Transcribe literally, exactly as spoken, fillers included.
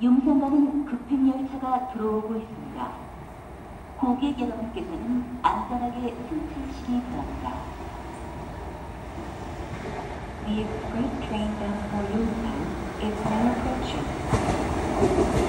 용산 가는 급행열차가 들어오고 있습니다. 고객 여러분께서는 안전하게 승차하시기 바랍니다. The express train bound for Yongsan is now approaching.